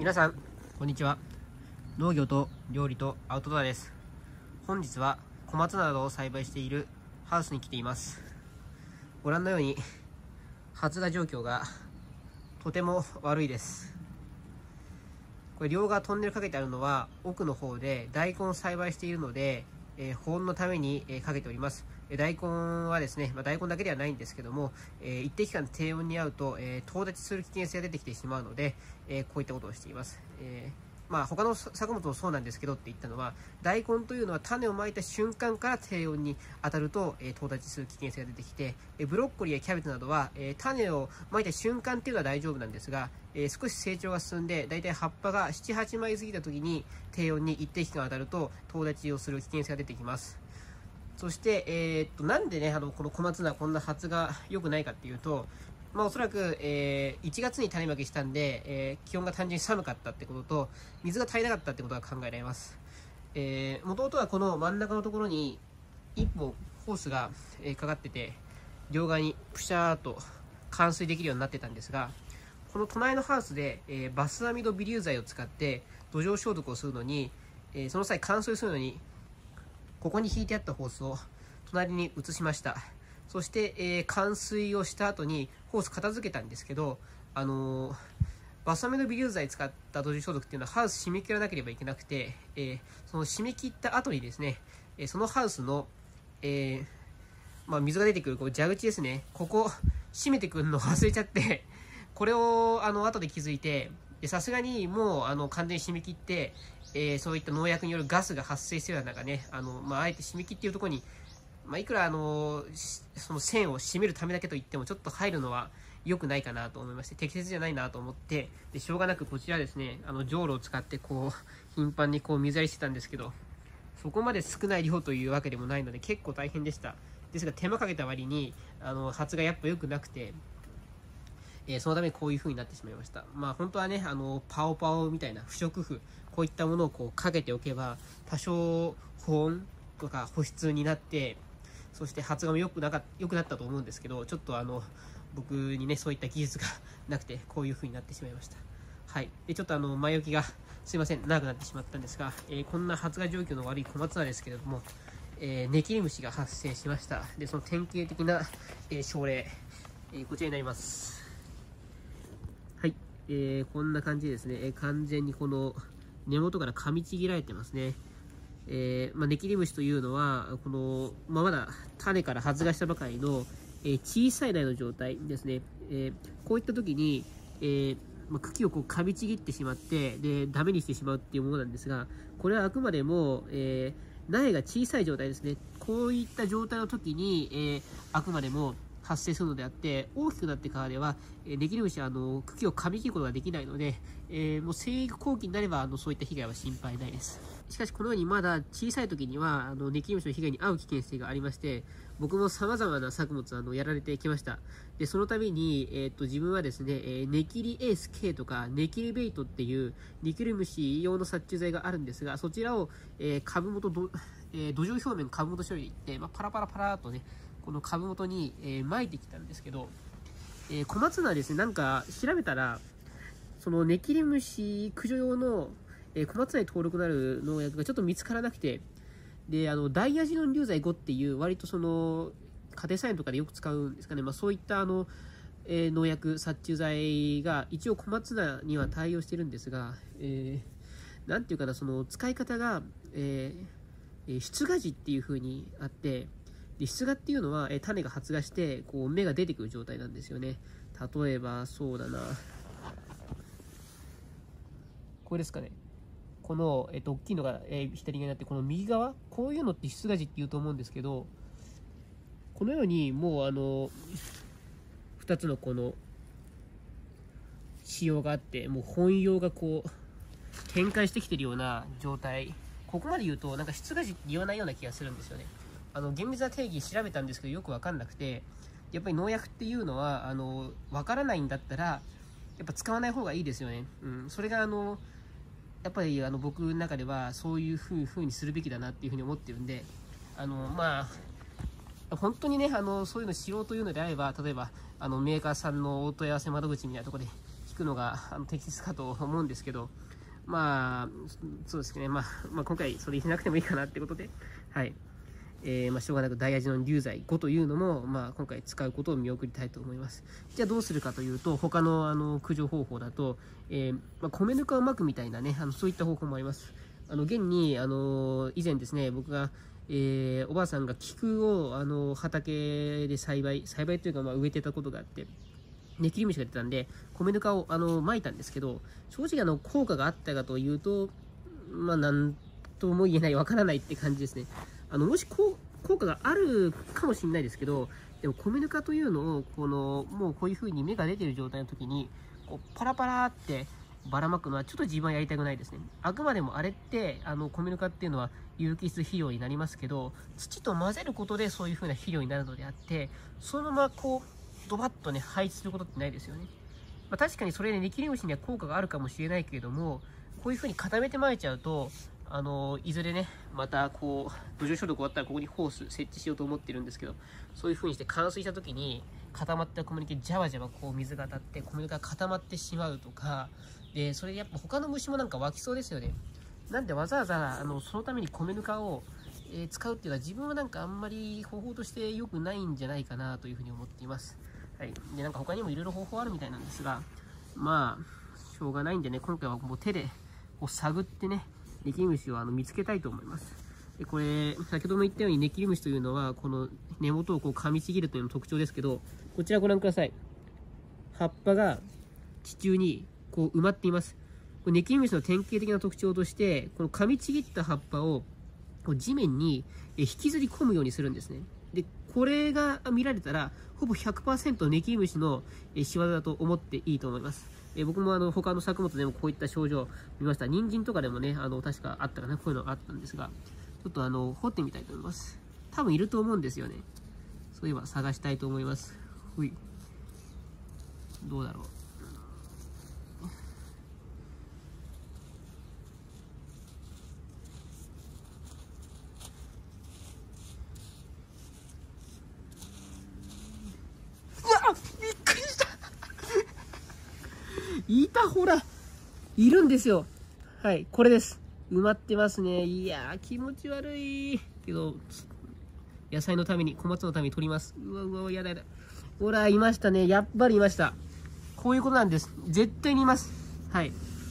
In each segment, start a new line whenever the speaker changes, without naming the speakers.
皆さんこんにちは。農業と料理とアウトドアです。本日は小松菜などを栽培しているハウスに来ています。ご覧のように発芽状況がとても悪いです。これ両側トンネルかけてあるのは奥の方で大根を栽培しているので、保温のためにかけております。大根はですね、大根だけではないんですけども、一定期間低温に合うと、とう立ちする危険性が出てきてしまうので、こういったことをしています。他の作物もそうなんですけどって言ったのは、大根というのは種をまいた瞬間から低温に当たると、とう立ちする危険性が出てきて、ブロッコリーやキャベツなどは、種をまいた瞬間っていうのは大丈夫なんですが、少し成長が進んで、だいたい葉っぱが7、8枚過ぎた時に低温に一定期間当たると、とう立ちをする危険性が出てきます。そして、なんでね、この小松菜こんな発が良くないかっていうと、おそらく、1月に種まきしたんで、気温が単純に寒かったってことと、水が足りなかったってことが考えられます。もともとはこの真ん中のところに1本ホースが、かかってて、両側にプシャーっと灌水できるようになってたんですが、この隣のハウスで、バスアミド微粒剤を使って土壌消毒をするのに、その際灌水するのに、ここに引いてあったホースを隣に移しました。そして、灌水をした後にホース片付けたんですけど、バスアミド微粒剤使った土壌消毒っていうのはハウス締め切らなければいけなくて、その締め切った後にですね、そのハウスの、水が出てくるこう蛇口ですね、ここ閉めてくるのを忘れちゃって、これを後で気づいて、さすがにもう完全に締め切って、そういった農薬によるガスが発生しているような中ね、あえて締め切っているところに、いくらその線を締めるためだけといってもちょっと入るのは良くないかなと思いまして、適切じゃないなと思って、でしょうがなくこちらですね、じょうろを使ってこう頻繁にこう水やりしてたんですけど、そこまで少ない量というわけでもないので結構大変でした。ですが手間かけた割に発がやっぱ良くなくて、そのためにこういう風になってしまいました。本当はね、パオパオみたいな不織布、こういったものをこうかけておけば、多少保温とか保湿になって、そして発芽も良くなったと思うんですけど、ちょっと僕にね、そういった技術がなくて、こういう風になってしまいました。はい。で、ちょっと前置きが、すいません、長くなってしまったんですが、こんな発芽状況の悪い小松菜ですけれども、ネキリムシが発生しました。で、その典型的な、症例、こちらになります。はい、こんな感じですね。完全にこの根元から噛みちぎられてますね。ネキリムシというのは、この、まだ種から発芽したばかりの、小さい苗の状態ですね。こういった時に、茎をこう噛みちぎってしまって、で、ダメにしてしまうっていうものなんですが、これはあくまでも、苗が小さい状態ですね。こういった状態の時に、あくまでも発生するのであって、大きくなってからでは、ネキリムシは茎を噛み切ることができないので、もう生育後期になればそういった被害は心配ないです。しかしこのようにまだ小さい時にはネキリムシの被害に遭う危険性がありまして、僕も様々な作物やられてきました。で、その度に、自分はですね、ネキリエース K とかネキリベイトっていうネキリムシ用の殺虫剤があるんですが、そちらを、株元土壌表面株元処理で、パラパラパラーっとね、この株元に、撒いてきたんですけど、小松菜はですね、なんか調べたら、そのネキリムシ駆除用の、小松菜に登録のある農薬がちょっと見つからなくて、で、ダイアジノン硫剤5っていう、割とその、家庭菜園とかでよく使うんですかね、そういった農薬、殺虫剤が一応小松菜には対応してるんですが、なんていうかな、その使い方が、出芽時っていう風にあって、で出芽っていうのは、種が発芽してこう芽が出てくる状態なんですよね。例えばそうだな、これですかね。この、大きいのが、左側になって、この右側、こういうのって出芽時って言うと思うんですけど、このようにもう2つのこの仕様があって、もう本葉がこう展開してきてるような状態。ここまで言うとなんか出芽時って言わないような気がするんですよね。厳密な定義調べたんですけどよくわかんなくて、やっぱり農薬っていうのはわからないんだったらやっぱ使わない方がいいですよね。それがやっぱり僕の中ではそういう風にするべきだなっていうふうに思ってるんで、本当にねそういうのしようというのであれば、例えばメーカーさんのお問い合わせ窓口みたいなところで聞くくのが適切かと思うんですけど、まあ、そうですね、まあ、今回それしなくてもいいかなってことで、はい。まあ、しょうがなく大味の流剤5というのも、まあ、今回使うことを見送りたいと思います。じゃあどうするかというと、他の駆除方法だと、まあ、米ぬかをまくみたいなね、そういった方法もあります。現に、以前ですね、僕が、おばあさんが菊を畑で栽培というか、まあ、植えてたことがあって、ネキリムシが出たんで、米ぬかをまいたんですけど、正直効果があったかというと、まあ、なんとも言えない、わからないって感じですね。もし効果があるかもしれないですけど、でも米ぬかというのを、もうこういう風に芽が出てる状態の時に、パラパラってばらまくのはちょっと自分はやりたくないですね。あくまでもあれって、米ぬかっていうのは有機質肥料になりますけど、土と混ぜることでそういう風な肥料になるのであって、そのままドバッとね、配置することってないですよね。まあ、確かにそれでネキリムシには効果があるかもしれないけれども、こういう風に固めてまいちゃうと、いずれね、また土壌消毒終わったらここにホース設置しようと思ってるんですけど、そういう風にして冠水した時に固まった米ぬかにジャバジャバ水が当たって米ぬかが固まってしまうとか、で、それでやっぱ他の虫もなんか湧きそうですよね。なんでわざわざそのために米ぬかを、使うっていうのは自分はなんかあんまり方法として良くないんじゃないかなというふうに思っています。はい。で、なんか他にもいろいろ方法あるみたいなんですが、まあ、しょうがないんでね、今回はもう手で探ってね、ネキリムシを見つけたいと思います。で、これ、先ほども言ったようにネキリムシというのは、この根元を噛みちぎるというのが特徴ですけど、こちらご覧ください。葉っぱが地中に埋まっています。これネキリムシの典型的な特徴として、この噛みちぎった葉っぱを地面に引きずり込むようにするんですね。で、これが見られたら、ほぼ 100% ネキリムシの仕業だと思っていいと思います。僕も他の作物でもこういった症状を見ました。人参とかでもね、確かあったかな、こういうのあったんですが、ちょっと掘ってみたいと思います。多分いると思うんですよね。そういえば探したいと思います。ほい。どうだろう。びっくりしたいた、ほらいるんですよ。はい、これです。埋まってますね。いやー、気持ち悪いけど、野菜のために、小松のために取ります。うわうわ、やだやだ。ほら、いましたね。やっぱりいました。こういうことなんです。絶対にいます。はい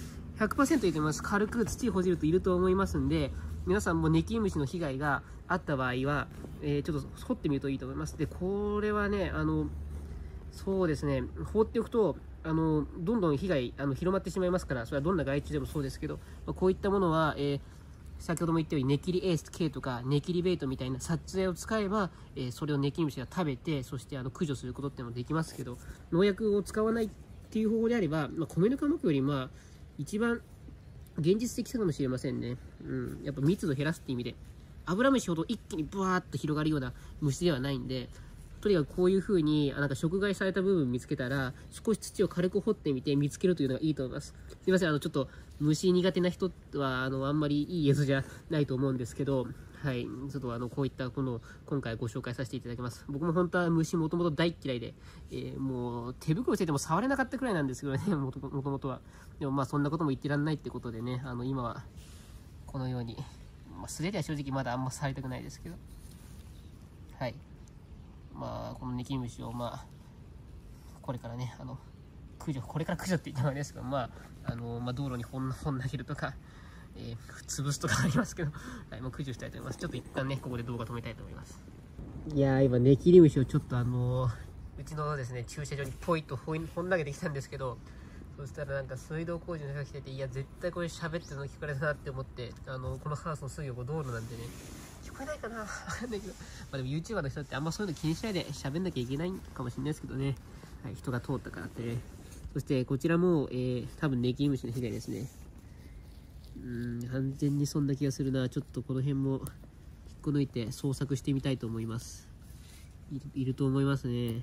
。100% いると思います。軽く土ほじるといると思いますんで、皆さんもネキリムシの被害があった場合は、ちょっと掘ってみるといいと思います。で、これはね、そうですね、放っておくと、どんどん被害広まってしまいますから、それはどんな害虫でもそうですけど、こういったものは、先ほども言ったようにネキリエース K とかネキリベイトみたいな殺虫剤を使えば、それをネキリムシが食べて、そして駆除することっていうのもできますけど、農薬を使わないっていう方法であれば、米ぬかまくより一番現実的かもしれませんね。やっぱ密度減らすって意味で、アブラムシほど一気にブワーッと広がるような虫ではないんで、とにかくこういう風になんか食害された部分見つけたら、少し土を軽く掘ってみて見つけるというのがいいと思います。すみません、ちょっと虫苦手な人はあんまりいい映像じゃないと思うんですけど、はい、ちょっとこういったこの今回ご紹介させていただきます。僕も本当は虫もともと大嫌いで、もう手袋してても触れなかったくらいなんですけどね、もともとは。でもそんなことも言ってらんないってことでね、今はこのように、素手では正直まだあんま触りたくないですけど、はい。このネキリムシをこれからね、これから駆除って言ったのはですけど、道路に本投げるとか、潰すとかありますけど、はい、駆除したいと思います。ちょっと一旦ね、ここで動画止めたいと思います。いやー、今、ネキリムシをちょっとうちのですね、駐車場にポイッと本投げてきたんですけど、そしたらなんか水道工事の人が来てて、いや、絶対これ喋ってるの聞かれたなって思って、このハウスのすぐ横道路なんでね、聞こえないかなわかんないけど。でも YouTuber の人ってあんまそういうの気にしないで喋んなきゃいけないかもしれないですけどね。はい、人が通ったからってね。そしてこちらも、多分ネキリムシの被害ですね。完全にそんな気がするな。ちょっとこの辺も引っこ抜いて捜索してみたいと思います。いると思いますね。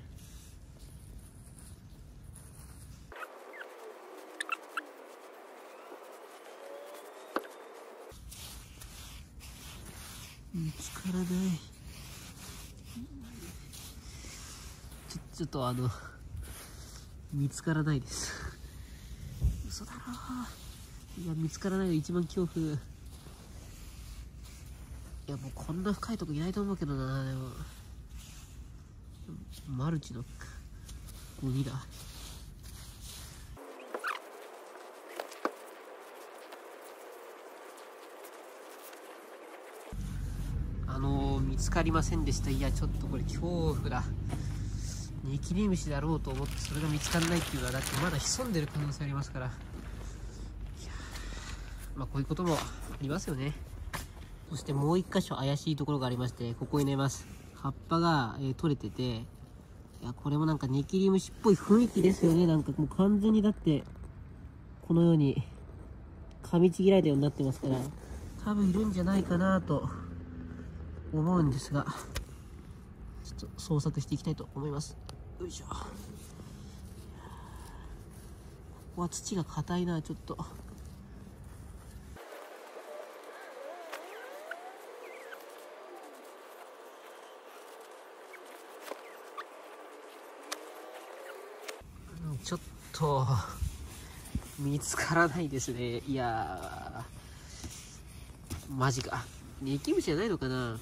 見つからない。ちょっと見つからないです。 嘘だろ。いや、見つからないの一番恐怖。いや、もうこんな深いとこいないと思うけどな。でもマルチの鬼だ。見つかりませんでした。いや、ちょっとこれ恐怖だ。ネキリムシだろうと思ってそれが見つからないっていうのは、だってまだ潜んでる可能性ありますから。いや、まあこういうこともありますよね。そしてもう一箇所怪しいところがありまして、ここに寝ます。葉っぱが、取れてて、いや、これもなんかネキリムシっぽい雰囲気ですよね。なんかもう完全にだって、このように噛みちぎられたようになってますから、多分いるんじゃないかなと思うんですが、ちょっと捜索していきたいと思います。よいしょ。ここは土が硬いな、ちょっと。ちょっと見つからないですね。いやー、マジか。ネキムシじゃないのかな。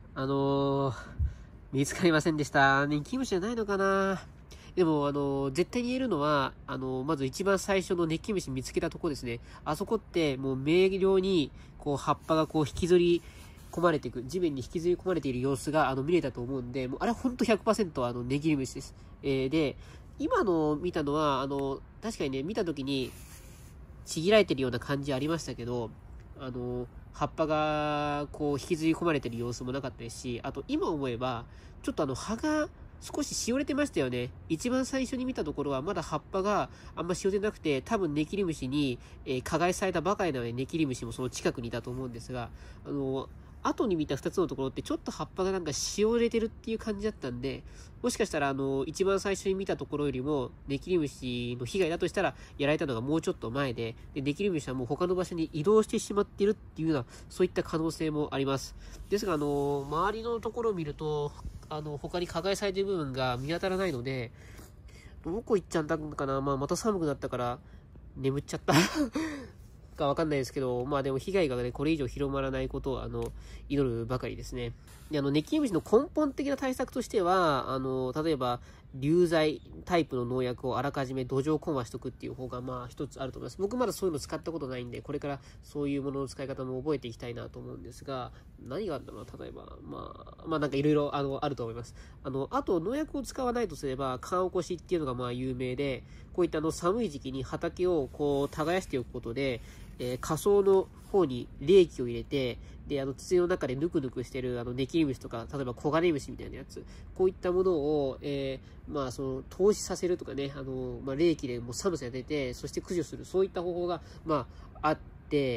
見つかりませんでした。ネキムシじゃないのかな。でも、絶対に言えるのは、まず一番最初のネキムシ見つけたとこですね。あそこって、もう明瞭に、こう、葉っぱがこう、引きずり込まれていく、地面に引きずり込まれている様子が、見れたと思うんで、もう、あれはほんと 100% ネキムシです。で、今の見たのは、確かにね、見たときに、ちぎられてるような感じありましたけど、葉っぱが、こう、引きずり込まれてる様子もなかったですし、あと、今思えば、ちょっと葉が、少ししおれてましたよね。一番最初に見たところは、まだ葉っぱがあんましおれてなくて、多分ネキリムシに、加害されたばかりなので、ネキリムシもその近くにいたと思うんですが、後に見た2つのところってちょっと葉っぱがなんかしおれてるっていう感じだったんで、もしかしたら一番最初に見たところよりもネキリムシの被害だとしたらやられたのがもうちょっと前で、ネキリムシはもう他の場所に移動してしまっているっていうような、そういった可能性もあります。ですが周りのところを見ると、他に加害されている部分が見当たらないので、どこ行っちゃったのかな。また寒くなったから眠っちゃったかわかんないですけど、まあでも被害がね、これ以上広まらないことを、祈るばかりですね。で、ネキリムシの根本的な対策としては、例えば、流剤タイプの農薬をあらかじめ土壌混和しとくっていう方が、まあ一つあると思います。僕まだそういうの使ったことないんで、これからそういうものの使い方も覚えていきたいなと思うんですが、何があるんだろうな、例えば、まあなんかいろいろ、あると思います。あと、農薬を使わないとすれば、寒起こしっていうのがまあ有名で、こういった寒い時期に畑をこう耕しておくことで、下層の方に冷気を入れて、で、土の中でぬくぬくしてるネキリムシとか、例えばコガネムシみたいなやつ、こういったものを、投資させるとかね、冷気でもう寒さが出て、そして駆除する、そういった方法が、あって、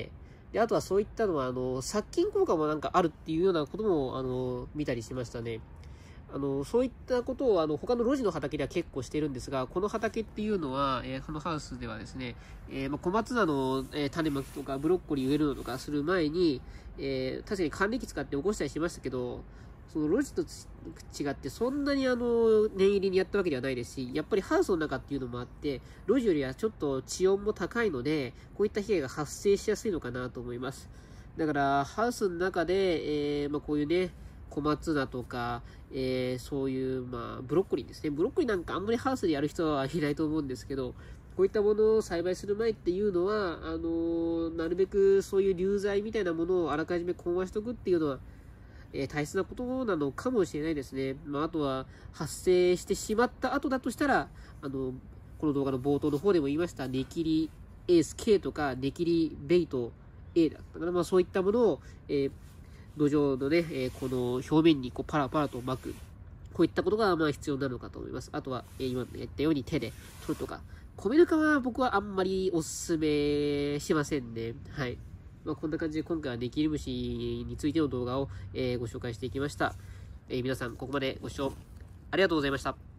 で、あとはそういったのは、殺菌効果もなんかあるっていうようなことも、見たりしましたね。そういったことを他の路地の畑では結構してるんですが、この畑っていうのは、このハウスではですね、小松菜の、種まきとかブロッコリー植えるのとかする前に、確かに管理機使って起こしたりしましたけど、その路地と違ってそんなに念入りにやったわけではないですし、やっぱりハウスの中っていうのもあって、路地よりはちょっと地温も高いので、こういった被害が発生しやすいのかなと思います。だから、ハウスの中で、こういうね、小松菜とか、そういう、ブロッコリーですね。ブロッコリーなんかあんまりハウスでやる人はいないと思うんですけど、こういったものを栽培する前っていうのは、なるべくそういう流剤みたいなものをあらかじめ混和しておくっていうのは、大切なことなのかもしれないですね。あとは、発生してしまった後だとしたら、この動画の冒頭の方でも言いました、ネキリエース K とか、ネキリベイト A だったかな。そういったものを、土壌のね、この表面にこうパラパラと巻く。こういったことが必要なのかと思います。あとは、今言ったように手で取るとか。米ぬかは僕はあんまりおすすめしませんね。はい。こんな感じで今回はネキリムシについての動画を、ご紹介していきました。皆さんここまでご視聴ありがとうございました。